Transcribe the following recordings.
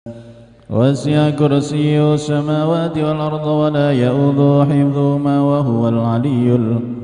وسع كرسيه السماوات والأرض ولا يؤوده حفظهما وهو العلي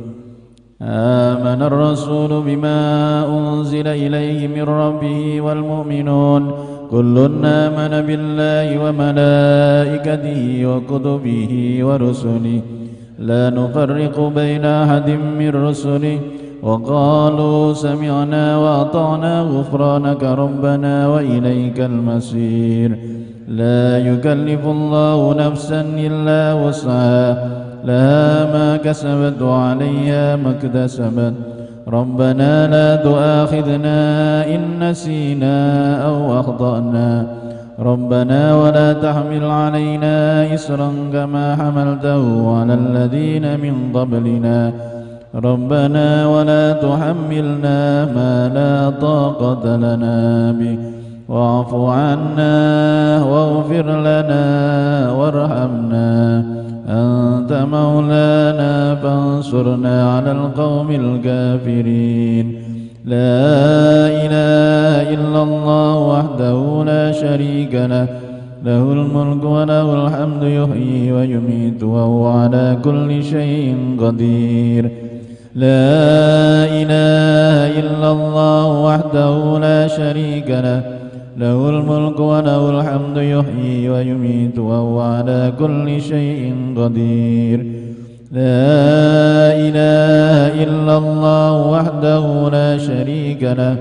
آمن الرسول بما أنزل إليه من ربه والمؤمنون كل آمن بالله وملائكته وكتبه ورسله لا نفرق بين أحد من رسله وقالوا سمعنا وأطعنا غفرانك ربنا وإليك المصير لا يكلف الله نفسا إلا وسعها لها ما كسبت وعليها ما اكتسبت ربنا لا تؤاخذنا إن نسينا أو أخطأنا ربنا ولا تحمل علينا إصرا كما حملته على الذين من قبلنا ربنا ولا تحملنا ما لا طاقة لنا به واعف عنا واغفر لنا وارحمنا أنت مولانا فانصرنا على القوم الكافرين لا إله إلا الله وحده لا شريك له له الملك وله الحمد يحيي ويميت وهو على كل شيء قدير لا إله إلا الله وحده لا شريك له له الملك وله الحمد يحيي ويميت وهو على كل شيء قدير لا إله إلا الله وحده لا شريك له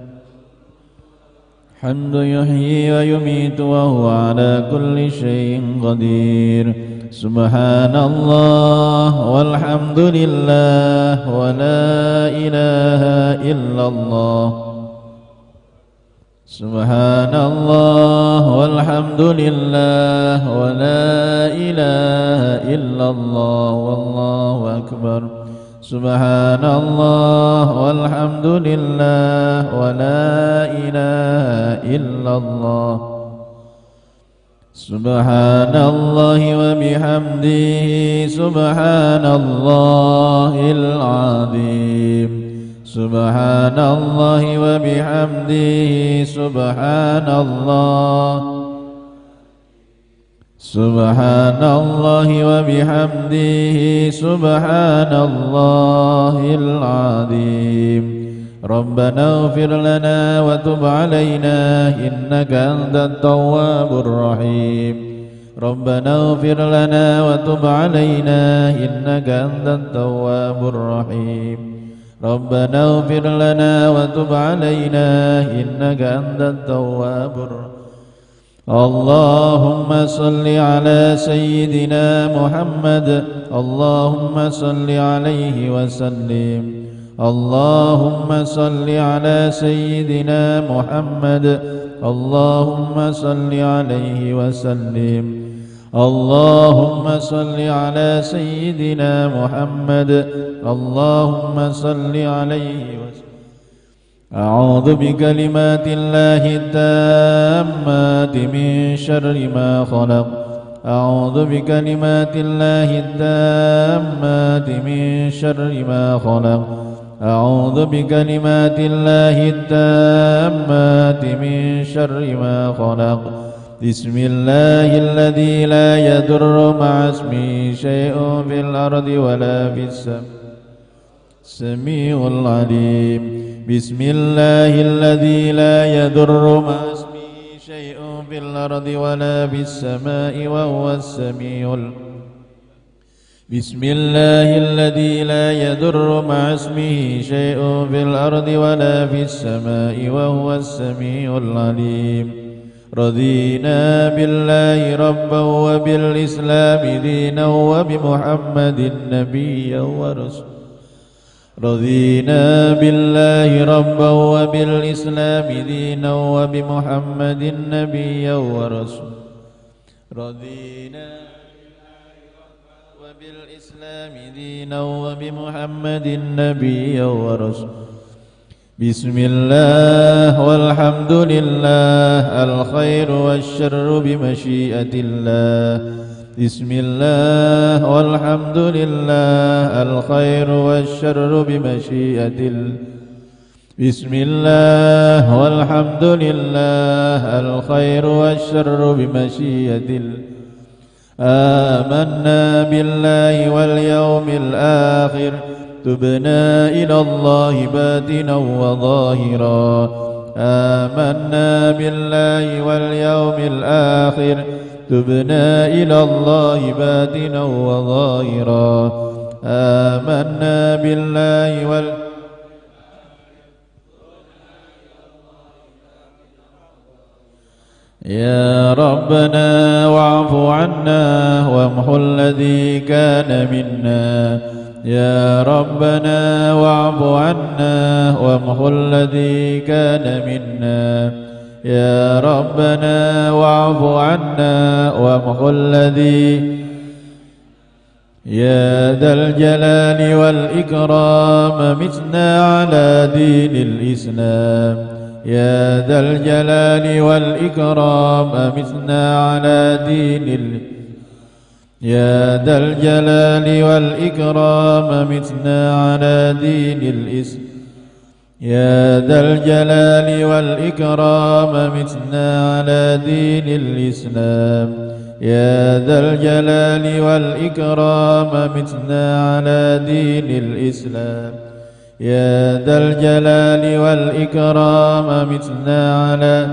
حمد يحيي ويميت وهو على كل شيء قدير سبحان الله والحمد لله ولا إله إلا الله سبحان الله والحمد لله ولا إله إلا الله والله أكبر سبحان الله والحمد لله ولا إله إلا الله سبحان الله وبحمده سبحان الله العظيم سبحان الله وبحمده سبحان الله سبحان الله وبحمده سبحان الله العظيم ربنا اغفر لنا وتب علينا إنك أنت التواب الرحيم ربنا اغفر لنا وتب علينا إنك أنت التواب الرحيم ربنا اغفر لنا وتب علينا إنك أنت التواب الرحيم اللهم صل على سيدنا محمد اللهم صل عليه وسلم اللهم صل على سيدنا محمد اللهم صل عليه وسلم اللهم صل على سيدنا محمد اللهم صل عليه وسلم أعوذ بكلمات الله التامات من شر ما خلق أعوذ بكلمات الله التامات من شر ما خلق أعوذ بكلمات الله التامات من شر ما خلق بسم الله الذي لا يضر مع اسمه شيء في الأرض ولا في السماء السميع العليم بسم الله الذي لا يضر مع اسمه شيء في الأرض ولا في السماء وهو السميع بسم الله الذي لا يضر مع اسمه شيء في الأرض ولا في السماء وهو السميع العليم رضينا بالله ربا وبالإسلام دينا وبمحمد نبيا ورسولا رضينا بالله ربا وبالإسلام دينا وبمحمد نبيا ورسولا رضينا وبالإسلام دينا وبمحمد نبيا ورسولا بسم الله والحمد لله الخير والشر بمشيئة الله بسم الله والحمد لله الخير والشر بمشيئة الله بسم الله والحمد لله الخير والشر بمشيئة الله آمنا بالله واليوم الآخر تبنا إلى الله باطنا وظاهرا آمنا بالله واليوم الآخر تبنا إلى الله باطنا وظاهرا آمنا بالله يا ربنا واعف عنا وامحو الذي كان منا يا ربنا واعف عنا وامحو الذي كان منا يا ربنا واعف عنا وامحو الذي يا ذا الجلال والإكرام متنا على دين الإسلام يا ذا الجلال والإكرام أمتنا على دين يا ذا الجلال والإكرام أمتنا على دين الإسلام يا ذا الجلال والإكرام أمتنا على دين الإسلام يا ذا الجلال والإكرام أمتنا على دين الإسلام يا ذا الجلال والإكرام أمتنا على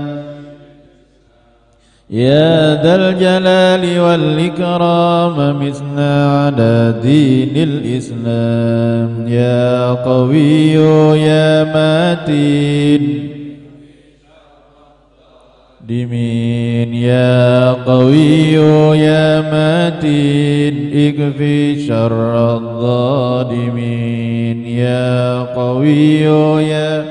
يا ذا الجلال والإكرام أمتنا على دين الإسلام يا قوي يا متين دمين يا قوي يا متين اكفي شر الظالمين يا قوي يا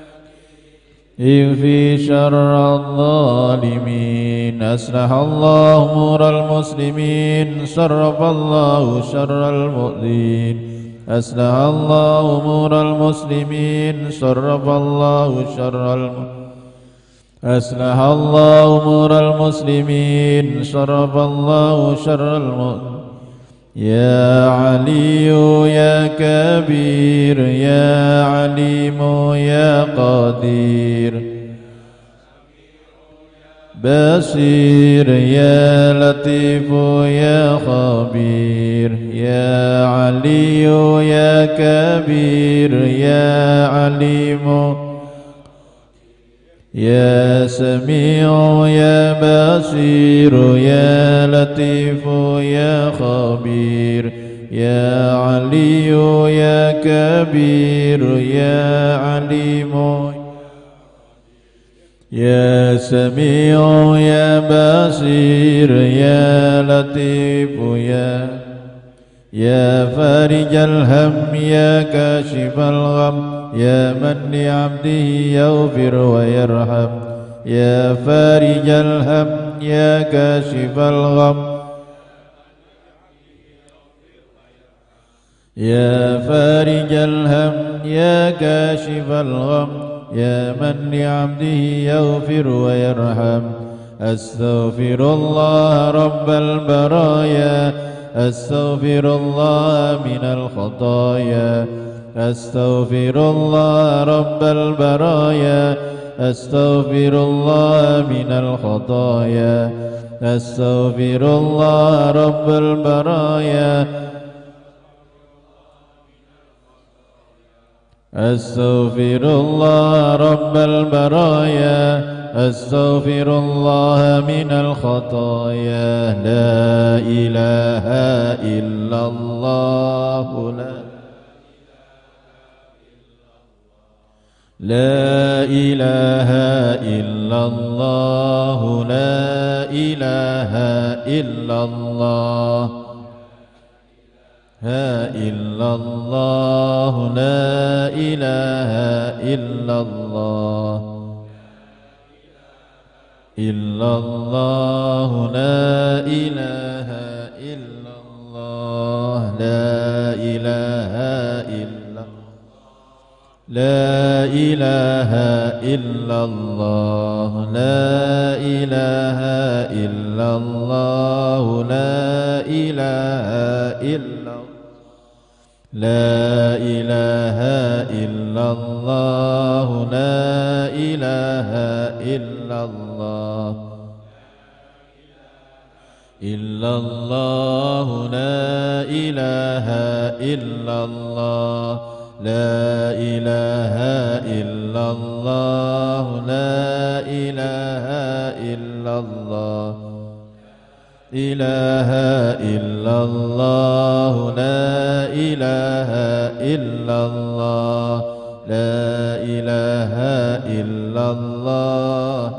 اكفي شر الظالمين أصلح الله أمور المسلمين صرف الله شر المؤذين أصلح الله أمور المسلمين صرف الله شر المؤذين أصلح الله أمور المسلمين صرف الله شر المؤمنين يا علي يا كبير يا عليم يا قدير بصير يا لطيف يا خبير يا علي يا كبير يا عليم يا سميع يا بصير يا لطيف يا خبير يا علي يا كبير يا عليم يا سميع يا بصير يا لطيف يا فارج الهم يا كاشف الغم يا من لعبده يغفر ويرحم يا فارج الهم يا كاشف الغم يا فارج الهم يا كاشف الغم يا من لعبده يغفر ويرحم أستغفر الله رب البرايا أستغفر الله من الخطايا أستغفر الله رب البرايا أستغفر الله من الخطايا أستغفر الله رب البرايا أستغفر الله رب البرايا أستغفر الله من الخطايا لا إله إلا الله لا إله إلا الله لا إله إلا الله إلا الله لا إله إلا الله إلا الله لا إله إلا الله لا إله إلا لا إله إلا الله لا إله إلا الله لا إله إلا لا إله إلا الله لا إله إلا الله إلا الله لا إله إلا الله لا إله إلا الله لا إله إلا الله إله إلا الله لا إله إلا الله لا إله إلا الله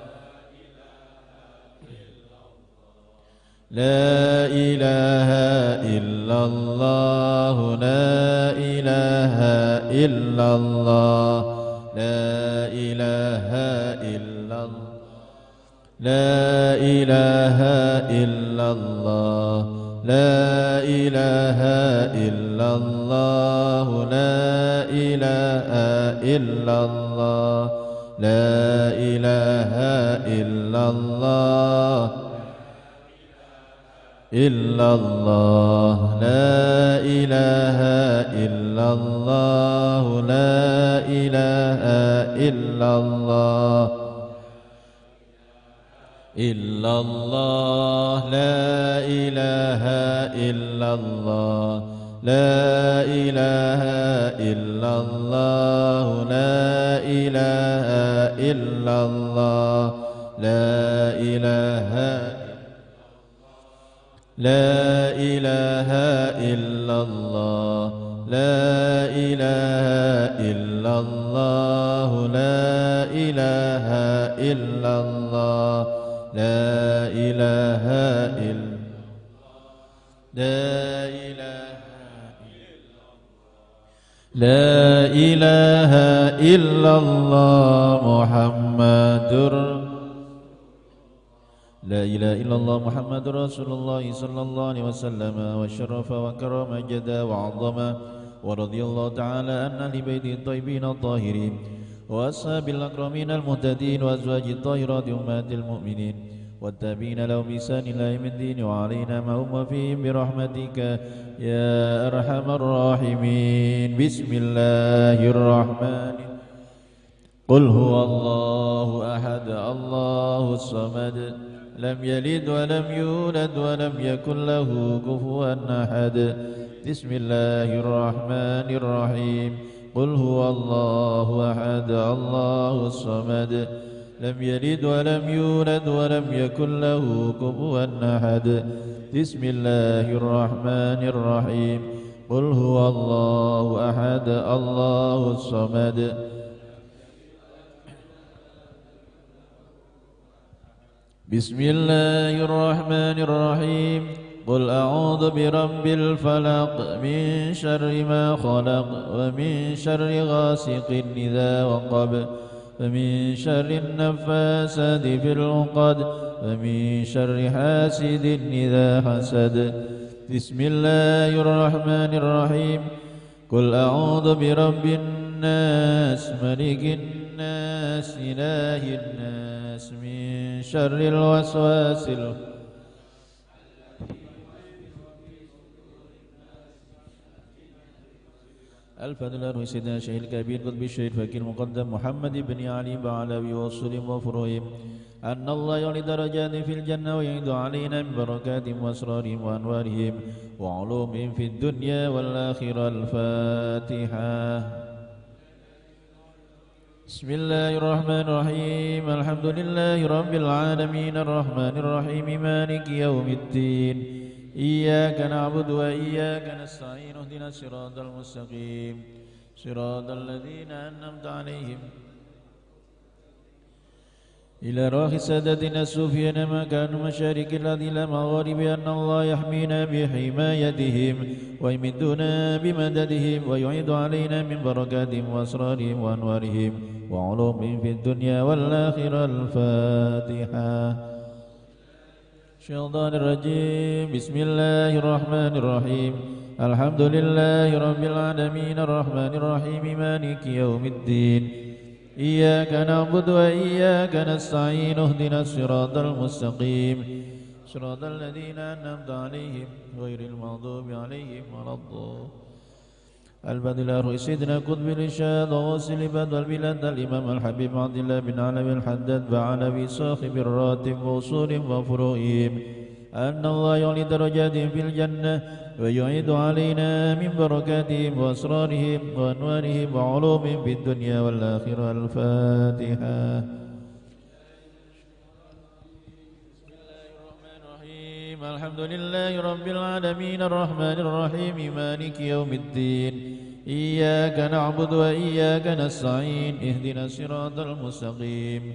لا إله إلا الله لا إله إلا الله لا إله إلا الله لا إله إلا الله لا إله إلا الله لا إله إلا الله لا إله إلا الله إلا الله لا إله إلا الله لا إله إلا الله إلا الله لا إله إلا الله لا إله إلا الله لا إله إلا الله لا إله لا إله إلا الله لا إله إلا الله لا إله إلا الله لا إله إلا لا إله إلا الله محمد لا إله إلا الله محمد رسول الله صلى الله عليه وسلم وشرف وكرم جدا وعظم ورضي الله تعالى عن أهل بيته الطيبين الطاهرين وأصحاب الأكرمين المهتدين وأزواج الطاهرات أمهات المؤمنين والتابعين لهم بإحسان إلى يوم الدين وعلينا معهم وفيهم برحمتك يا أرحم الراحمين. بسم الله الرحمن الرحيم. قل هو الله أحد الله الصمد لم يلد ولم يولد ولم يكن له كفوا أحد. بسم الله الرحمن الرحيم. قل هو الله أحد الله الصمد لم يلد ولم يولد ولم يكن له كفوا أحد. بسم الله الرحمن الرحيم. قل هو الله أحد الله الصمد بسم الله الرحمن الرحيم. قل أعوذ برب الفلق من شر ما خلق ومن شر غاسق إذا وقب ومن شر النفاسات في العقد ومن شر حاسد إذا حسد. بسم الله الرحمن الرحيم. قل أعوذ برب الناس ملك الناس إله الناس من شر الوسواس الفضل الروي سيدنا الشيخ الكبير قطب الشيخ الفقيه المقدم محمد بن علي بعلوي وصلهم وفروهم أن الله يعلي درجات في الجنة ويعيد علينا من بركاتهم وأسرارهم وأنوارهم وعلومهم في الدنيا والآخرة. الفاتحة. بسم الله الرحمن الرحيم. الحمد لله رب العالمين الرحمن الرحيم مالك يوم الدين إياك نعبد وإياك نستعين اهدنا الصراط المستقيم صراط الذين أنعمت عليهم إلى راخ سادتنا الصوفيين ما كانوا مشارك الأرض إلى مغارب أن الله يحمينا بحمايتهم ويمدنا بمددهم ويعيد علينا من بركاتهم وأسرارهم وأنوارهم وعلومهم في الدنيا والآخرة. الفاتحة. الشيطان الرجيم. بسم الله الرحمن الرحيم. الحمد لله رب العالمين الرحمن الرحيم مالك يوم الدين إياك نعبد وإياك نستعين اهدنا الصراط المستقيم صراط الذين أنعمت عليهم غير المغضوب عليهم ولا الضالين. البدل الروح سيدنا قطب الإرشاد وواصل العباد والبلاد الإمام الحبيب عبد الله بن علوي الحداد بعلوي صاحب الراتب وأصول وفروئهم أن الله يعلي درجاتهم في الجنة ويعيد علينا من بركاتهم وأسرارهم وأنوارهم وعلومهم في الدنيا والآخرة. الفاتحة. الحمد لله رب العالمين الرحمن الرحيم مالك يوم الدين إياك نعبد وإياك نستعين اهدنا الصراط المستقيم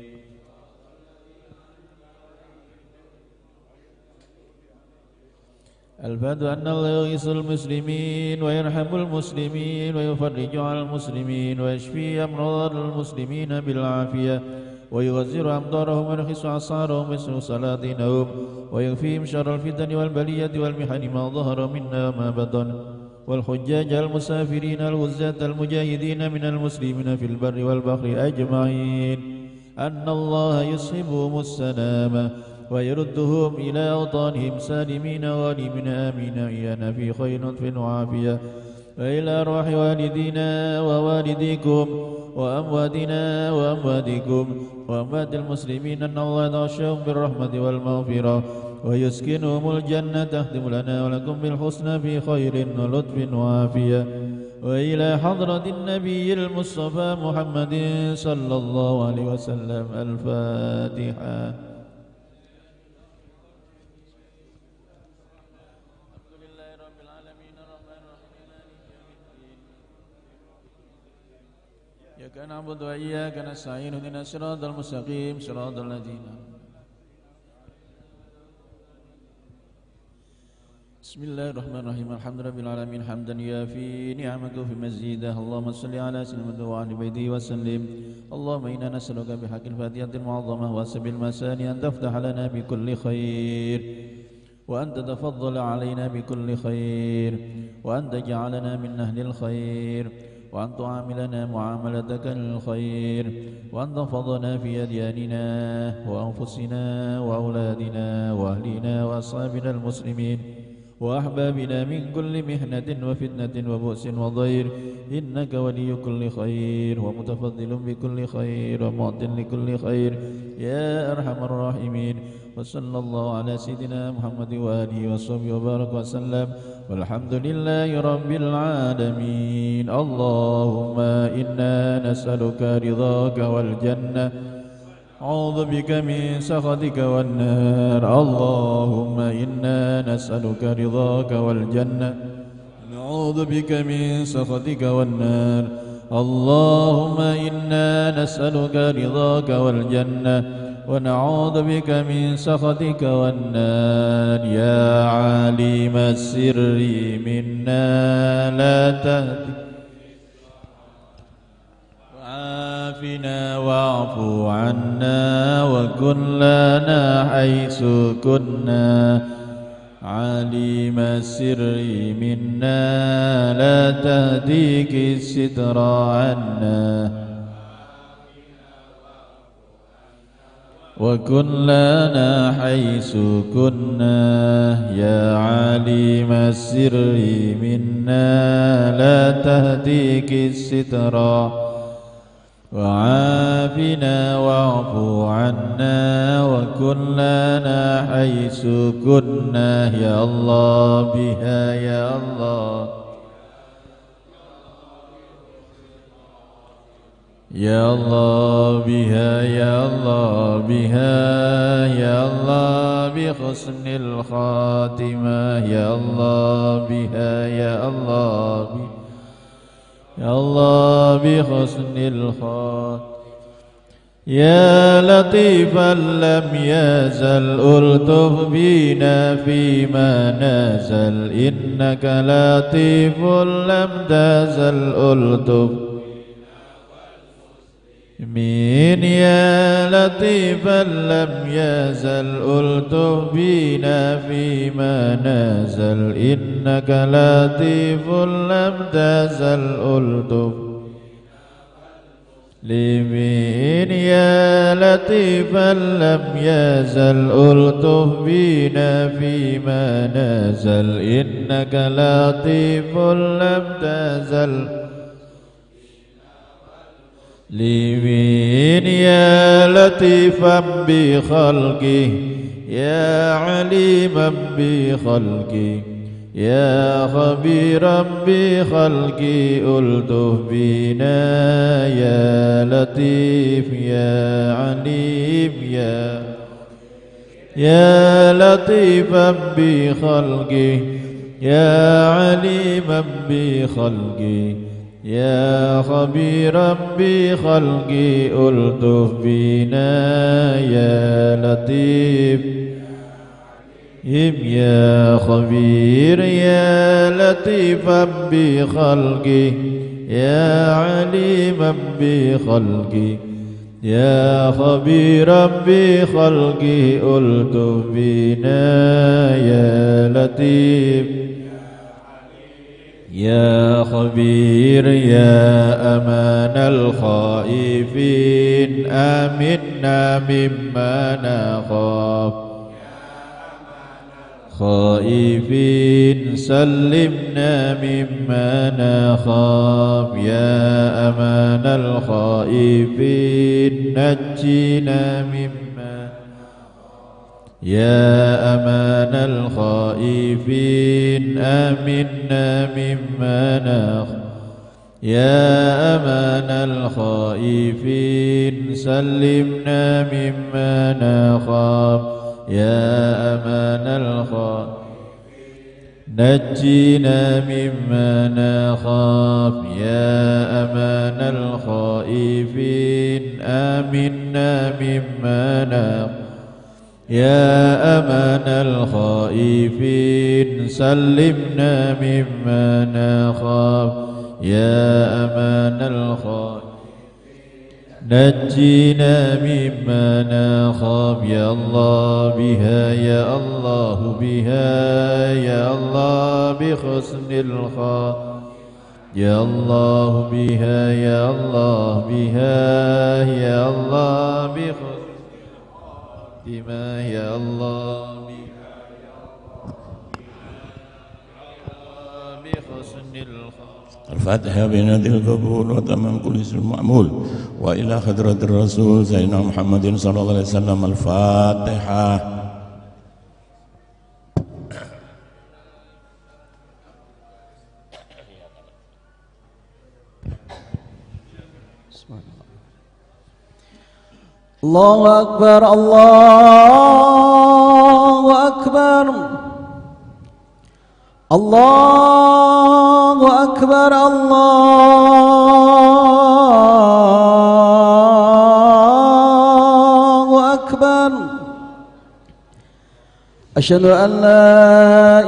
الفاتح. أن الله يغيث المسلمين ويرحم المسلمين ويفرج على المسلمين ويشفي أمراض المسلمين بالعافية ويغزر أمطارهم ويرخص أسعارهم ويسر سلاطينهم ويكفيهم شر الفتن والبلية والمحن ما ظهر منا وما بطن والحجاج المسافرين الغزاة المجاهدين من المسلمين في البر والبحر أجمعين. أن الله يصحبهم السلامة ويردهم إلى أوطانهم سالمين غانمين آمين إيانا في خير لطف وعافية وإلى أرواح والدينا ووالديكم وأمواتنا وأمواتكم وأموات المسلمين. أن الله يغشاهم بالرحمة والمغفرة ويسكنهم الجنة تختم لنا ولكم بالحسنى في خير ولطف وعافية. وإلى حضرة النبي المصطفى محمد صلى الله عليه وسلم. الفاتحة. إياك نعبد وإياك نستعين اهدنا الصراط المستقيم صراط الذين. بسم الله الرحمن الرحيم الحمد لله رب العالمين حمدا يافي نعمك في مزيده. اللهم صل على سيدنا وعلى بيته وسلم. اللهم إنا نسألك بحق الفاتحة المعظمة وسبيل المساني أن تفتح لنا بكل خير وأن تتفضل علينا بكل خير وأن تجعلنا من أهل الخير وأن تعاملنا معاملتك للخير وأن تحفظنا في أدياننا وأنفسنا وأولادنا وأهلنا وأصحابنا المسلمين وأحبابنا من كل محنة وفتنة وبؤس وضير إنك ولي كل خير ومتفضل بكل خير ومعط لكل خير يا أرحم الراحمين. وصلى الله على سيدنا محمد وآله وصحبه وبارك وسلم والحمد لله رب العالمين. اللهم إنا نسألك رضاك والجنة أعوذ بك من سخطك والنار. اللهم إنا نسألك رضاك والجنة نعوذ بك من سخطك والنار. اللهم إنا نسألك رضاك والجنة ونعوذ بك من سخطك والنار. يا عالم السر منا لا تهدي وعافنا واعف عنا وكن لنا حيث كنا. عالم السر منا لا تهديك الستر عنا وكن لنا حيث كنا. يا عالم السر منا لا تهديك الستر وعافنا واعف عنا وكن لنا حيث كنا. يا الله بها يا الله يا الله بها يا الله بها يا الله بحسن الخاتمة. يا الله بها يا الله يا الله بحسن الخاتمة. يا لطيفا لم يزل ألطف بنا فيما نزل. إنك لطيف لم تزل ألطف من. يا لطيفا لم يزل ألطف بنا فيما نزل. إنك لطيف لم تزل ألطف لمن يا لطيفا لم يزل ألطف بنا فيما نزل إنك لطيف لم تزل لمن يا لطيفا بخلقه يا عليما بخلقه يا خبيرا بخلقي ألطف بنا يا لطيف يا عليم يا لطيفا بخلقي يا عليما بخلقي يا خبيرا بخلقي ألطف بنا يا لطيف يا خبير يا لطيفا بخلقي يا عليما بخلقي يا خبيرا بخلقي ألطف بنا يا لطيف يا خبير يا أمان الخائفين آمنا مما نخاف خائفين سلمنا مما نخاف يا أمان الخائفين نجينا مما يا أمان الخائفين آمنا مما نخاف يا أمان الخائفين سلمنا مما نخاف يا أمان الخائفين نجينا مما نخاف يا أمان الخائفين آمنا مما نخاف يا أمان الخائفين سلمنا مما نخاف يا أمان الخائفين نجينا مما نخاف يا الله بها يا الله بها يا الله بحسن الخاف يا الله بها يا الله بها يا الله بحسن بما يا الله بحسن الخاف. الفاتحة بنادي القبول وتمام كل اسم معمول وإلى حضرة الرسول سيدنا محمد صلى الله عليه وسلم. الفاتحة. الله أكبر الله أكبر الله أكبر الله أكبر. أشهد أن لا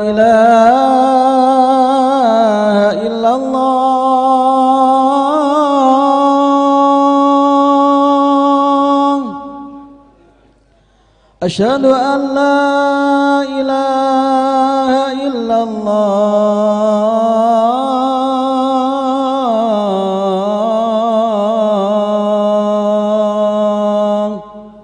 إله إلا الله أشهد أن لا إله إلا الله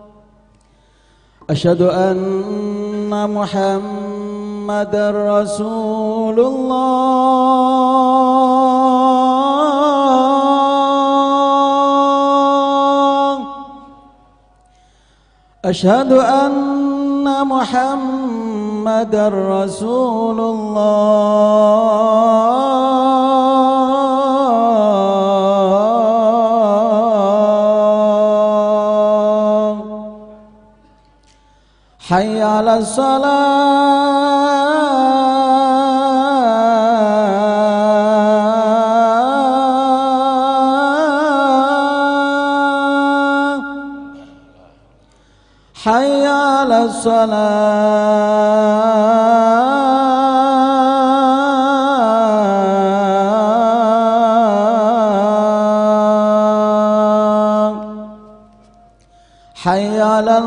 أشهد أن محمدًا رسول الله أشهد أن محمدًا رسول الله. حي على الصلاة حي على الصلاة حي على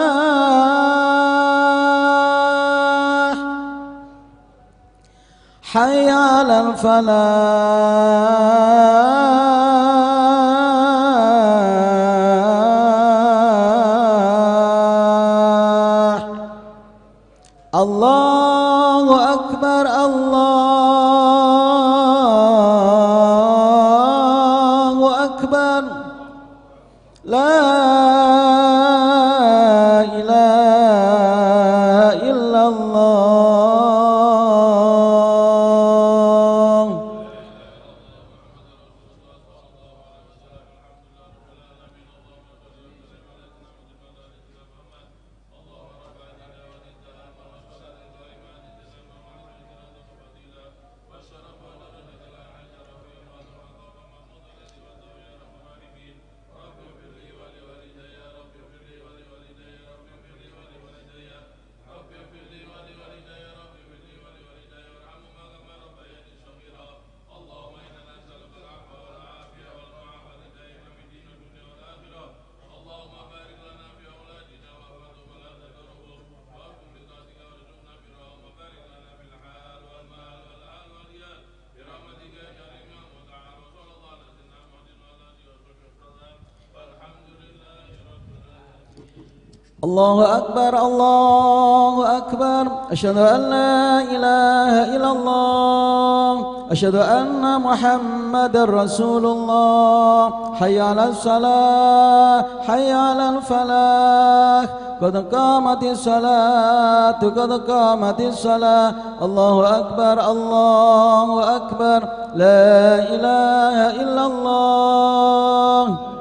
الفلاح حي على الفلاح الله أكبر الله أكبر لا إله إلا الله الله أكبر الله أكبر أشهد أن لا إله إلا الله أشهد أن محمد رسول الله حي على الصلاة حي على الفلاح قد قامت الصلاة قد قامت الصلاة الله أكبر الله أكبر لا إله إلا الله